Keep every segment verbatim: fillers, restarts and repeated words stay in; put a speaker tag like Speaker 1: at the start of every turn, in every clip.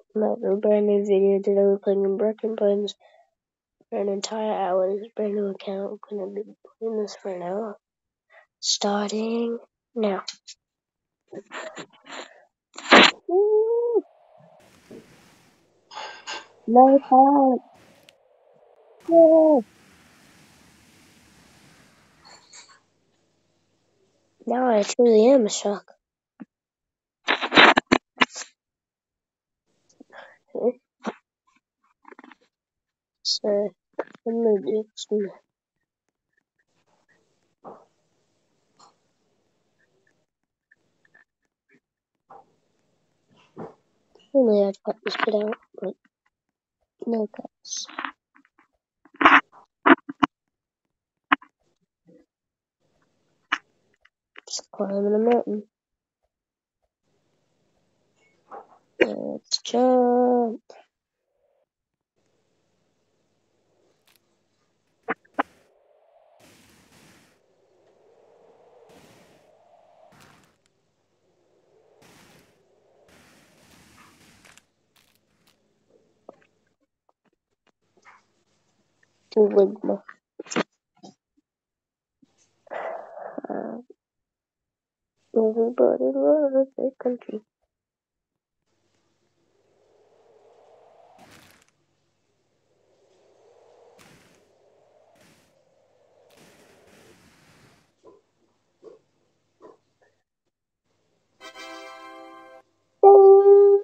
Speaker 1: Another brand new video. Today we're playing in Broken Bones for an entire hour. This is a brand new account. I'm gonna be playing this for an hour. Starting now. Woo! No time. Yeah. Now I truly am a shock. Okay. So I'm gonna do some. Only I'd cut this bit out, but no cuts. Just climbing a mountain. Let's jump. To Ligma. Uh, everybody loves their country. Ding!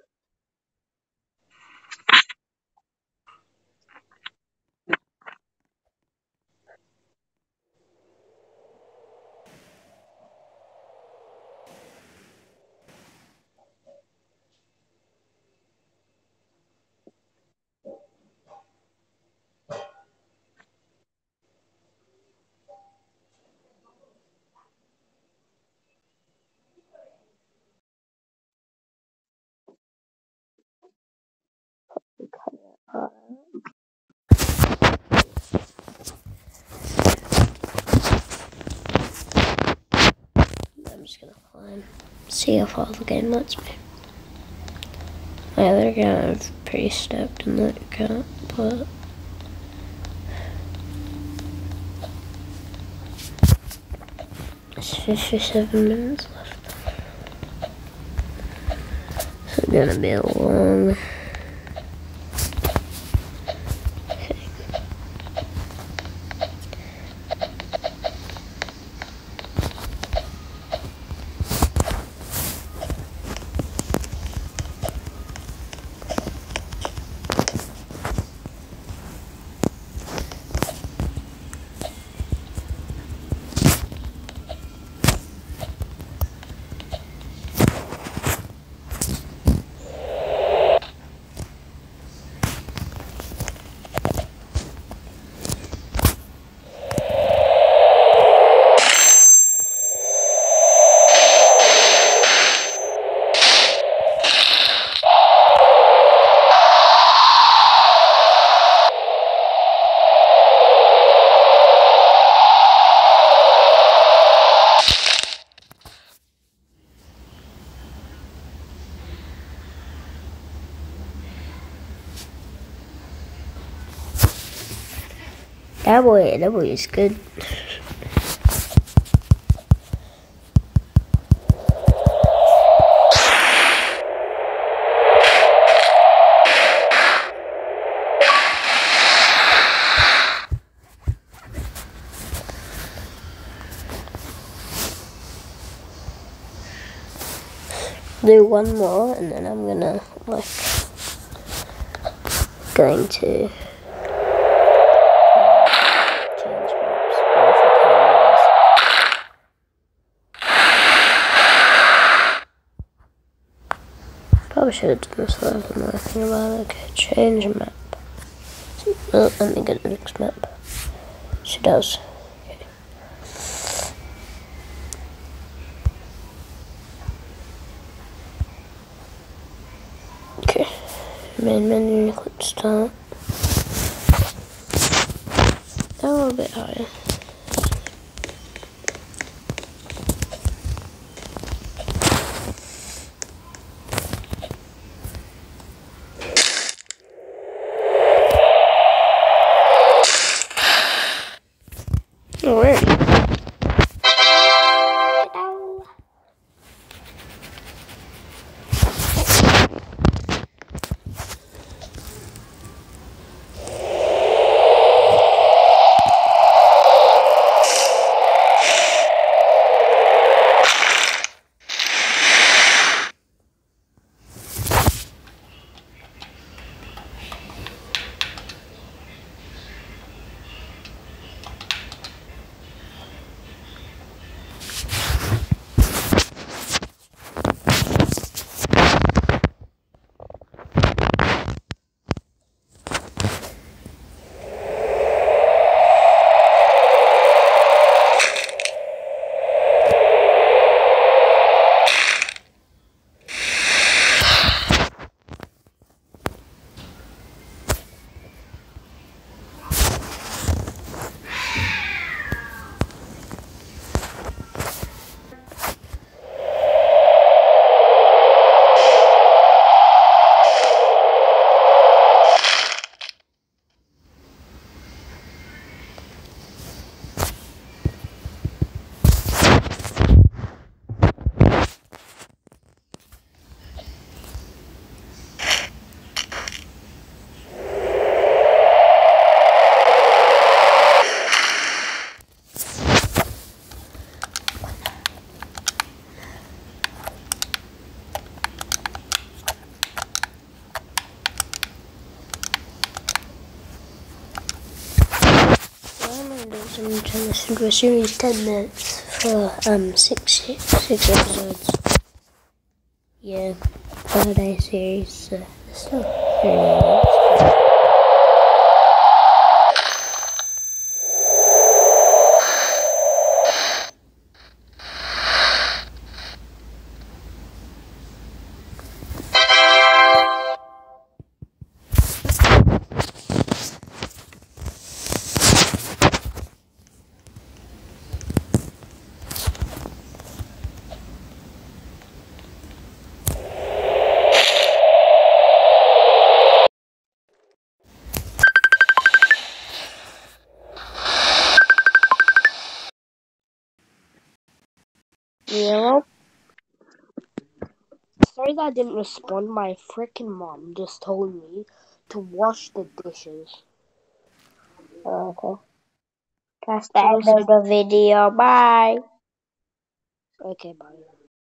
Speaker 1: Uh, I'm just gonna climb. See how far the game lets me. My other account, I'm pretty stoked in that account, but it's fifty-seven minutes left. So it's gonna be a long That boy, that boy is good. Do one more, and then I'm gonna like going to. Probably should have done this while I've been working about it. Okay, change map. Oh, let me get the next map. She does. Okay. Okay. Main menu, click start. A little bit higher. I'm trying to listen to a series ten minutes for um six six episodes. Yeah, holiday series. So it's still three minutes. Yeah. Sorry that I didn't respond. My freaking mom just told me to wash the dishes. Okay. That's the end of the video. Bye. Okay, bye.